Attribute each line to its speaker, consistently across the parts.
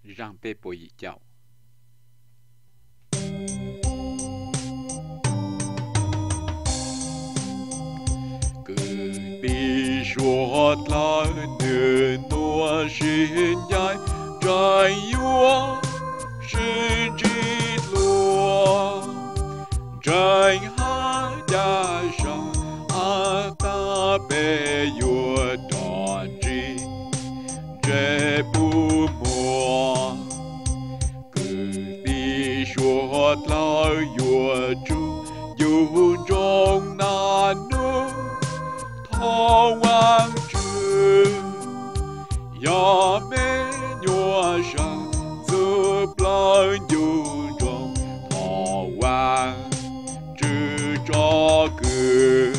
Speaker 1: rằng bê bồi chậu cứ bị suốt la nửa nua xin nhai trái yêu xin chỉ lúa trái hát ya sang ta bê yua đỏ chi chế bu mùa cứ đi suốt la yua chu dù trong na nước thọ hoàng chư ya mê nhua sang giúp la dù trong thọ hoàng chư cho cứ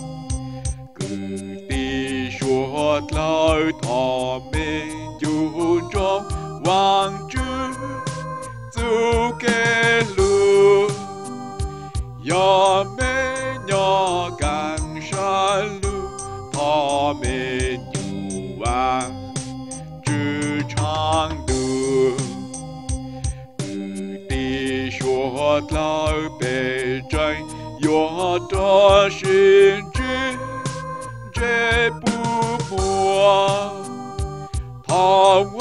Speaker 1: đi suốt la thọ mê dù trong hoàng chư dù kê lu ya mê nhỏ càng sa lu thọ mê dù hoàng chư trang đường đi suốt la bề trái yo cho xin chi chế bu mùa thọ